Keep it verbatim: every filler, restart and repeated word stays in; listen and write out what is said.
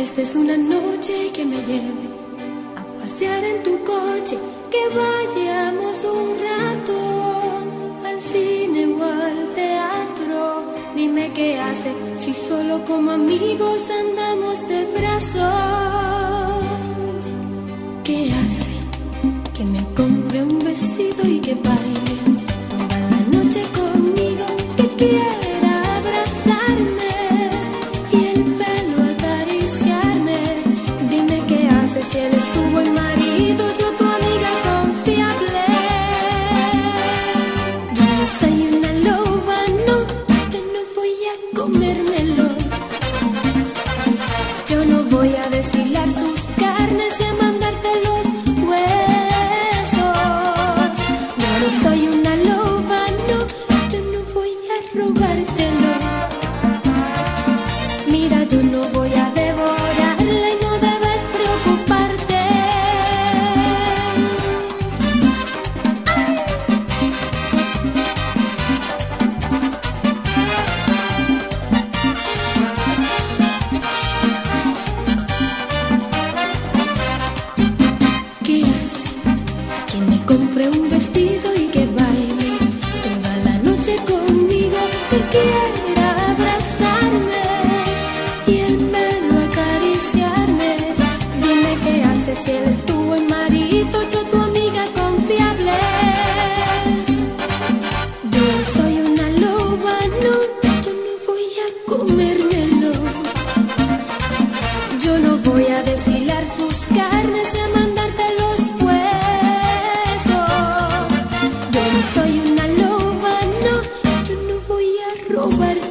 Esta es una noche que me lleve a pasear en tu coche, que vayamos un rato al cine o al teatro. Dime qué hace si solo como amigos andamos de brazos. ¿Qué hace que me compre un vestido y que baile toda la noche conmigo, que quiera abrazarme y el pelo acariciarme? Dime qué hace si él es tu buen marido, yo tu amiga confiable. Yo no soy una loba, no, yo no voy a comérmelo. Yo no voy a deshilar sus carnes y a mandarte los huesos. Yo no soy una loba, no, yo no voy a robártelo. Mira, yo no voy a devorarla y no debes preocuparte. ¿Qué hace que me compre un vestido y que baile toda la noche conmigo, que quiera abrazarme y el pelo acariciarme? Dime qué hace si él es tu buen marido, yo tu amiga confiable. Yo soy una loba, no, yo no voy a comérmelo. Yo no voy a deshilar sus carnes y a mandarte los huesos. Yo no soy una loba, no, yo no voy a robar.